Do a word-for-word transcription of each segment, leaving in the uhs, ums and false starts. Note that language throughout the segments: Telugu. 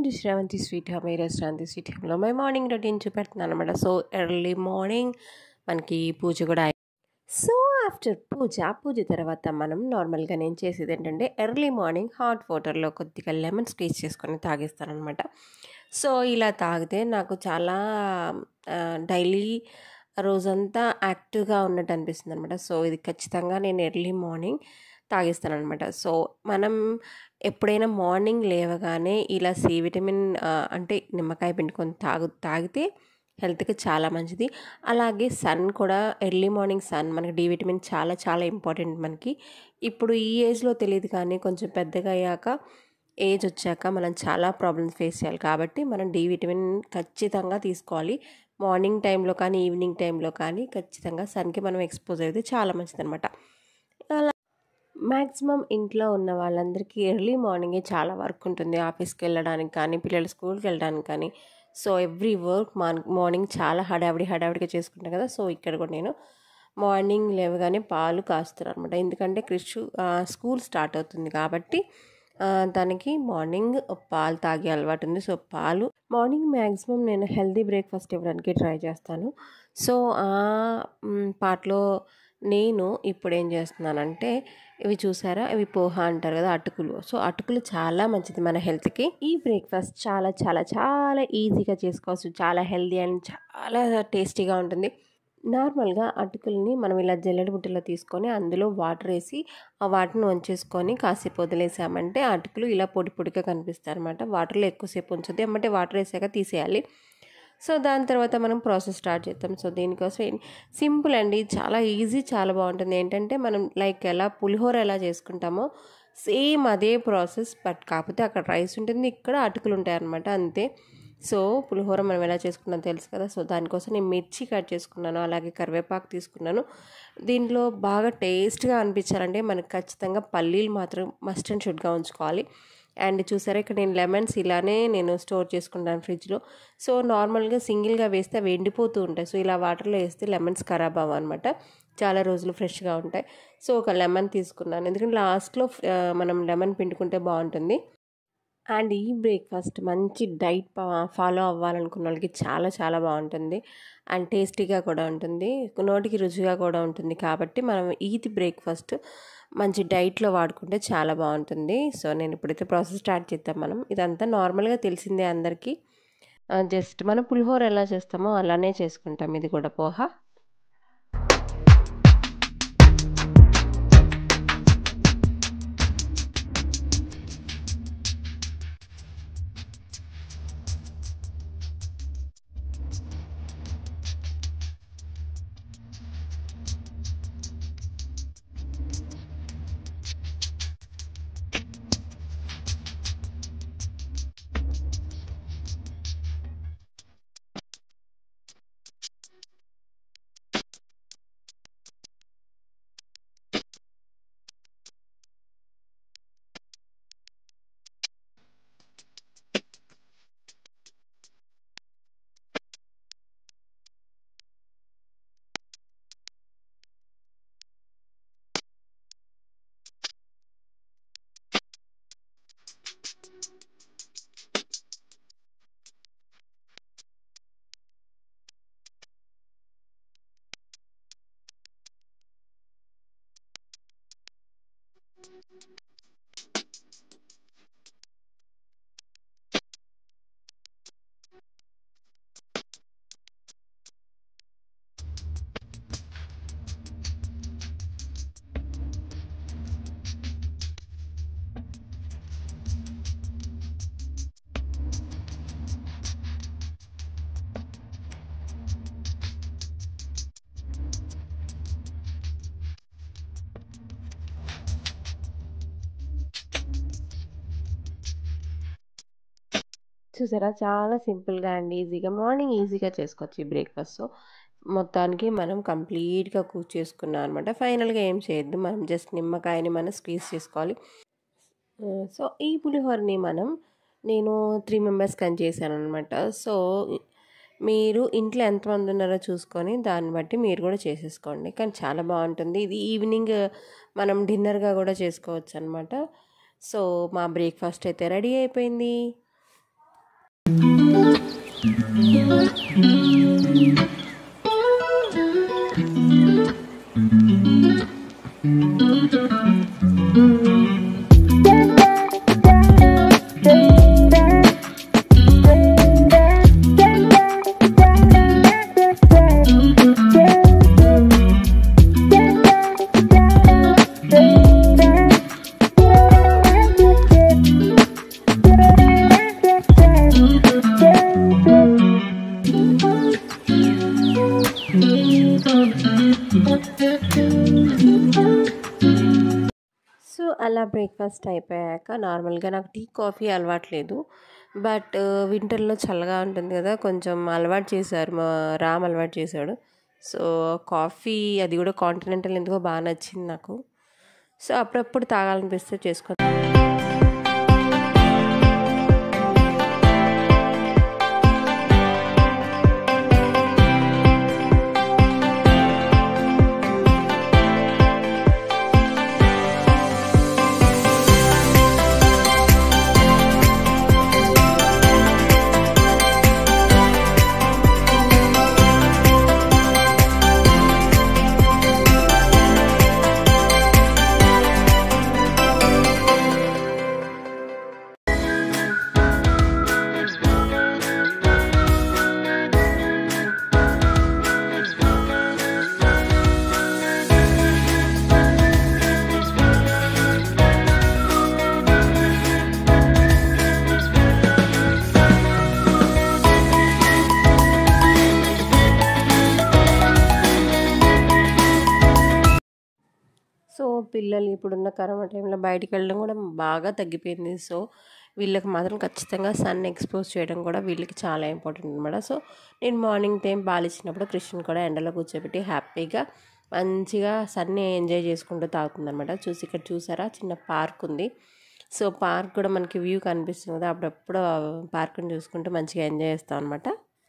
టు శ్రావంతి స్వీట్ హోమ్ ఈ శ్రావంతి స్వీట్ హోమ్లో మై మార్నింగ్ రొటీన్ చూపెడుతున్నాను అనమాట. సో ఎర్లీ మార్నింగ్ మనకి పూజ కూడా అయి సో ఆఫ్టర్ పూజ పూజ తర్వాత మనం నార్మల్గా నేను చేసేది ఏంటంటే ఎర్లీ మార్నింగ్ హాట్ వాటర్లో కొద్దిగా లెమన్ స్క్వీజ్ చేసుకొని తాగేస్తాను అనమాట. సో ఇలా తాగితే నాకు చాలా డైలీ రోజంతా యాక్టివ్గా ఉన్నట్టు అనిపిస్తుంది అనమాట. సో ఇది ఖచ్చితంగా నేను ఎర్లీ మార్నింగ్ తాగిస్తాను అనమాట. సో మనం ఎప్పుడైనా మార్నింగ్ లేవగానే ఇలా సి విటమిన్ అంటే నిమ్మకాయ పిండుకొని తాగు తాగితే హెల్త్కి చాలా మంచిది. అలాగే సన్ కూడా ఎర్లీ మార్నింగ్ సన్ మనకి డి విటమిన్ చాలా చాలా ఇంపార్టెంట్ మనకి. ఇప్పుడు ఈ ఏజ్లో తెలియదు కానీ కొంచెం పెద్దగా అయ్యాక ఏజ్ వచ్చాక మనం చాలా ప్రాబ్లమ్స్ ఫేస్ చేయాలి. కాబట్టి మనం డి విటమిన్ ఖచ్చితంగా తీసుకోవాలి. మార్నింగ్ టైంలో కానీ ఈవినింగ్ టైంలో కానీ ఖచ్చితంగా సన్కి మనం ఎక్స్పోజ్ అయితే చాలా మంచిది అనమాట. అలా మ్యాక్సిమం ఇంట్లో ఉన్న వాళ్ళందరికీ ఎర్లీ మార్నింగే చాలా వర్క్ ఉంటుంది. ఆఫీస్కి వెళ్ళడానికి కానీ పిల్లలు స్కూల్కి వెళ్ళడానికి కానీ. సో ఎవ్రీ వర్క్ మార్నింగ్ చాలా హడావిడి హడావిడిగా చేసుకుంటాం కదా. సో ఇక్కడ కూడా నేను మార్నింగ్ లేవగానే పాలు కాస్తున్నాను అనమాట. ఎందుకంటే క్రిష్ స్కూల్ స్టార్ట్ అవుతుంది కాబట్టి తనకి మార్నింగ్ పాలు తాగే అలవాటు ఉంది. సో పాలు మార్నింగ్ మ్యాక్సిమం నేను హెల్తీ బ్రేక్ఫాస్ట్ ఇవ్వడానికి ట్రై చేస్తాను. సో ఆ పాటలో నేను ఇప్పుడు ఏం చేస్తున్నానంటే ఇవి చూసారా, ఇవి పోహా అంటారు కదా, అటుకులు. సో అటుకులు చాలా మంచిది మన హెల్త్కి. ఈ బ్రేక్ఫాస్ట్ చాలా చాలా చాలా ఈజీగా చేసుకోవచ్చు. చాలా హెల్తీ అండ్ చాలా టేస్టీగా ఉంటుంది. నార్మల్గా అటుకుల్ని మనం ఇలా జల్లెడ బుట్టలో తీసుకొని అందులో వాటర్ వేసి ఆ వాటర్ని వంచేసుకొని కాసేపు వదిలేసామంటే అటుకులు ఇలా పొడి పొడిగా కనిపిస్తాయి అనమాట. వాటర్లో ఎక్కువసేపు ఉంచొద్దు, ఏమంటే వాటర్ వేసాక తీసేయాలి. సో దాని తర్వాత మనం ప్రాసెస్ స్టార్ట్ చేద్దాం. సో దీనికోసం సింపుల్ అండి, చాలా ఈజీ, చాలా బాగుంటుంది. ఏంటంటే మనం లైక్ ఎలా పులిహోర ఎలా చేసుకుంటామో సేమ్ అదే ప్రాసెస్. బట్ కాకపోతే అక్కడ రైస్ ఉంటుంది, ఇక్కడ అటుకులు ఉంటాయి అన్నమాట, అంతే. సో పులిహోర మనం ఎలా చేసుకున్నాం తెలుసు కదా. సో దానికోసం నేను మిర్చి కట్ చేసుకున్నాను, అలాగే కరివేపాకు తీసుకున్నాను. దీంట్లో బాగా టేస్ట్గా అనిపించాలంటే మనకు ఖచ్చితంగా పల్లీలు మాత్రం మస్ట్ అండ్ షుడ్గా ఉంచుకోవాలి. అండ్ చూసారా ఇక్కడ నేను లెమన్స్ ఇలానే నేను స్టోర్ చేసుకుంటాను ఫ్రిడ్జ్లో. సో నార్మల్గా సింగిల్గా వేస్తే అవి ఎండిపోతూ ఉంటాయి. సో ఇలా వాటర్లో వేస్తే లెమన్స్ ఖరాబ్ అవ్వనమాట, చాలా రోజులు ఫ్రెష్గా ఉంటాయి. సో ఒక లెమన్ తీసుకున్నాను, ఎందుకంటే లాస్ట్లో మనం లెమన్ పిండుకుంటే బాగుంటుంది. అండ్ ఈ బ్రేక్ఫాస్ట్ మంచి డైట్ ఫాలో అవ్వాలనుకున్న వాళ్ళకి చాలా చాలా బాగుంటుంది అండ్ టేస్టీగా కూడా ఉంటుంది, నోటికి రుచిగా కూడా ఉంటుంది. కాబట్టి మనం ఇది బ్రేక్ఫాస్ట్ మంచి డైట్లో వాడుకుంటే చాలా బాగుంటుంది. సో నేను ఇప్పుడైతే ప్రాసెస్ స్టార్ట్ చేద్దాం. మనం ఇదంతా నార్మల్గా తెలిసిందే అందరికీ. జస్ట్ మనం పులిహోర ఎలా చేస్తామో అలానే చేసుకుంటాం ఇది కూడా పోహా. చూసారా, చాలా సింపుల్గా అండ్ ఈజీగా మార్నింగ్ ఈజీగా చేసుకోవచ్చు ఈ బ్రేక్ఫాస్ట్. సో మొత్తానికి మనం కంప్లీట్గా కుక్ చేసుకున్నాం అనమాట. ఫైనల్గా ఏం చేయొద్దు, మనం జస్ట్ నిమ్మకాయని మనం స్క్వీజ్ చేసుకోవాలి. సో ఈ పులిహోరని మనం నేను త్రీ మెంబర్స్ కని చేశాను అనమాట. సో మీరు ఇంట్లో ఎంతమంది ఉన్నారో చూసుకొని దాన్ని బట్టి మీరు కూడా చేసేసుకోండి. కానీ చాలా బాగుంటుంది ఇది. ఈవినింగ్ మనం డిన్నర్గా కూడా చేసుకోవచ్చు అనమాట. సో మా బ్రేక్ఫాస్ట్ అయితే రెడీ అయిపోయింది. సో అలా బ్రేక్ఫాస్ట్ అయిపోయాక నార్మల్గా నాకు టీ కాఫీ అలవాట్లేదు. బట్ వింటర్లో చల్లగా ఉంటుంది కదా, కొంచెం అలవాటు చేశారు, మా రామ్ అలవాటు చేశాడు. సో కాఫీ అది కూడా కాంటినెంటల్ ఎందుకో బాగా నచ్చింది నాకు. సో అప్పుడప్పుడు తాగాలనిపిస్తే చేసుకో. సో పిల్లలు ఇప్పుడున్న కరోనా టైంలో బయటికి వెళ్ళడం కూడా బాగా తగ్గిపోయింది. సో వీళ్ళకి మాత్రం ఖచ్చితంగా సన్ ఎక్స్పోజ్ చేయడం కూడా వీళ్ళకి చాలా ఇంపార్టెంట్ అనమాట. సో నేను మార్నింగ్ టైం పాలు ఇచ్చినప్పుడు కృష్ణ కూడా ఎండలో కూర్చోబెట్టి హ్యాపీగా మంచిగా సన్ని ఎంజాయ్ చేసుకుంటూ తాగుతుంది అనమాట. చూసి ఇక్కడ చూసారా చిన్న పార్క్ ఉంది. సో పార్క్ కూడా మనకి వ్యూ కనిపిస్తుంది కదా, అప్పుడప్పుడు పార్క్ని చూసుకుంటూ మంచిగా ఎంజాయ్ చేస్తాం అనమాట.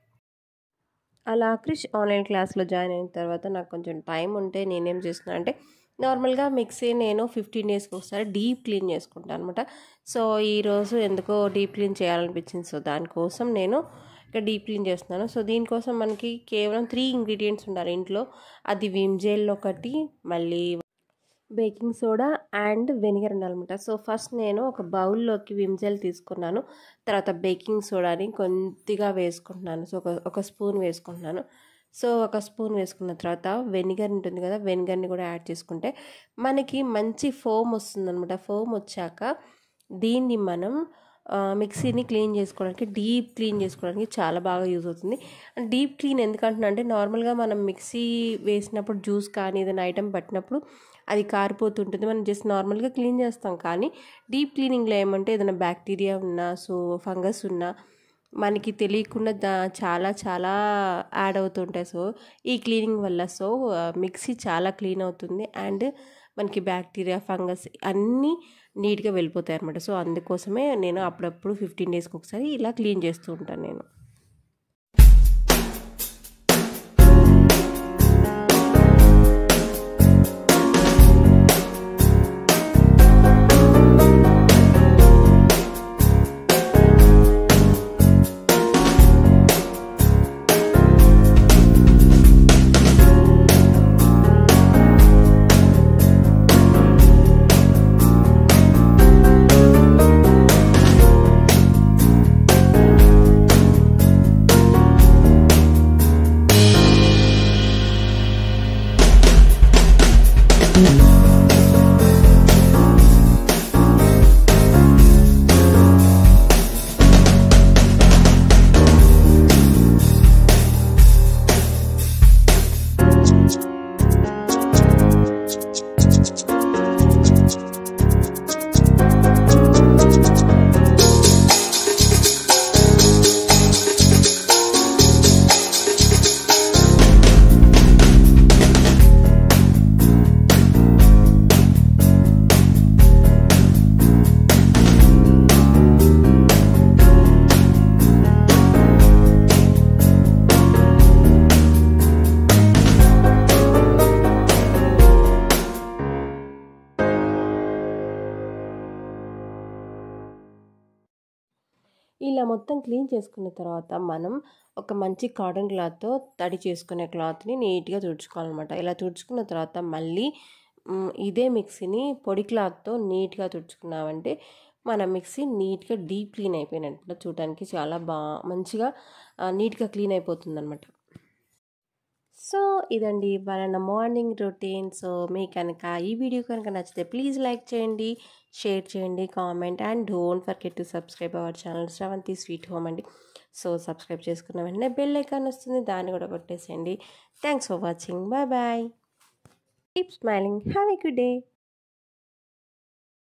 అలా క్రిష్ ఆన్లైన్ క్లాస్లో జాయిన్ అయిన తర్వాత నాకు కొంచెం టైం ఉంటే నేనేం చేస్తున్నాను అంటే, నార్మల్గా మిక్సీ నేను ఫిఫ్టీన్ డేస్కి ఒకసారి డీప్ క్లీన్ చేసుకుంటాను అనమాట. సో ఈరోజు ఎందుకో డీప్ క్లీన్ చేయాలనిపించింది. సో దానికోసం నేను ఇక్కడ డీప్ క్లీన్ చేస్తున్నాను. సో దీనికోసం మనకి కేవలం త్రీ ఇంగ్రీడియంట్స్ ఉండాలి ఇంట్లో. అది విమ్ జెల్ ఒకటి, మళ్ళీ బేకింగ్ సోడా అండ్ వెనిగర్ ఉండాలన్నమాట. సో ఫస్ట్ నేను ఒక బౌల్లోకి విమ్ జెల్ తీసుకున్నాను. తర్వాత బేకింగ్ సోడాని కొద్దిగా వేసుకుంటున్నాను. సో ఒక ఒక స్పూన్ వేసుకుంటున్నాను. సో ఒక స్పూన్ వేసుకున్న తర్వాత వెనిగర్ ఉంటుంది కదా, వెనిగర్ని కూడా యాడ్ చేసుకుంటే మనకి మంచి ఫోమ్ వస్తుంది అనమాట. ఫోమ్ వచ్చాక దీన్ని మనం మిక్సీని క్లీన్ చేసుకోవడానికి, డీప్ క్లీన్ చేసుకోవడానికి చాలా బాగా యూజ్ అవుతుంది. డీప్ క్లీన్ ఎందుకంటున్నా అంటే, నార్మల్గా మనం మిక్సీ వేసినప్పుడు జ్యూస్ కానీ ఏదైనా ఐటెం పట్టినప్పుడు అది కారిపోతుంటుంది, మనం జస్ట్ నార్మల్గా క్లీన్ చేస్తాం. కానీ డీప్ క్లీనింగ్లో ఏమంటే ఏదైనా బ్యాక్టీరియా ఉన్నా, సో ఫంగస్ ఉన్నా మనకి తెలియకుండా దా చాలా చాలా యాడ్ అవుతుంటాయి. సో ఈ క్లీనింగ్ వల్ల సో మిక్సీ చాలా క్లీన్ అవుతుంది అండ్ మనకి బ్యాక్టీరియా, ఫంగస్ అన్నీ నీట్గా వెళ్ళిపోతాయి అన్నమాట. సో అందుకోసమే నేను అప్పుడప్పుడు ఫిఫ్టీన్ డేస్కి ఒకసారి ఇలా క్లీన్ చేస్తూ ఉంటాను నేను. ఇలా మొత్తం క్లీన్ చేసుకున్న తర్వాత మనం ఒక మంచి కాటన్ క్లాత్తో తడి చేసుకునే క్లాత్ని నీట్గా తుడుచుకోవాలన్నమాట. ఇలా తుడుచుకున్న తర్వాత మళ్ళీ ఇదే మిక్సీని పొడి క్లాత్తో నీట్గా తుడుచుకున్నామంటే మన మిక్సీ నీట్గా డీప్ క్లీన్ అయిపోయినట్టు చూడడానికి చాలా బా మంచిగా నీట్గా క్లీన్ అయిపోతుంది అనమాట. సో ఇదండి ఇవాళ మార్నింగ్ రొటీన్. సో మీకు కనుక ఈ వీడియో కనుక నచ్చితే ప్లీజ్ లైక్ చేయండి, షేర్ చేయండి, comment and don't forget to subscribe our channel Sravanthi sweet home అండి. సో సబ్స్క్రైబ్ చేసుకున్న వెంటనే బెల్ ఐకాన్ వస్తుంది, దాన్ని కూడా కొట్టేసేయండి. Thanks for watching. Bye bye. Keep smiling. Have a good day.